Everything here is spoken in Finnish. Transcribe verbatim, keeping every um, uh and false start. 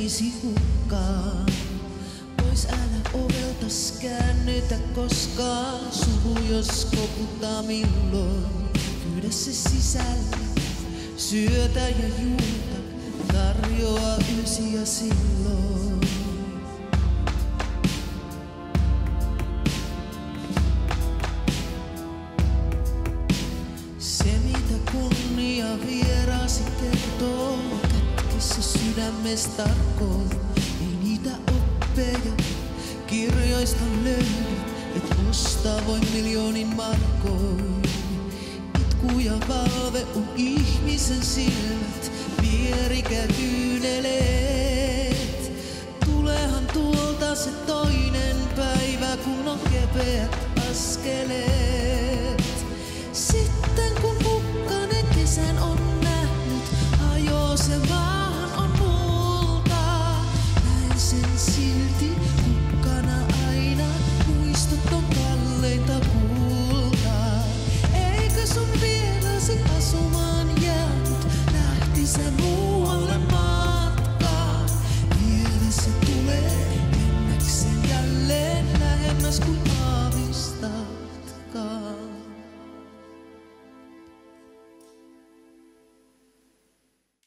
menisi hukkaan. Pois älä oveltas käännytä koskaan. Suru jos koputtaa milloin. Pyydä se sisälle, syötä ja juuta. Tarjoa ysiä silloin. Se mitä kunnia vieraasi kertoo, kätke se sydämes tarkoin. Ei niitä oppeja kirjoista löydy, et ostaa voi miljoonin markoin. Itku ja valve on ihmisen silmät, vierikä kyyneleet. Tulehan tuolta se toinen päivä, kun on kepeät askeleet.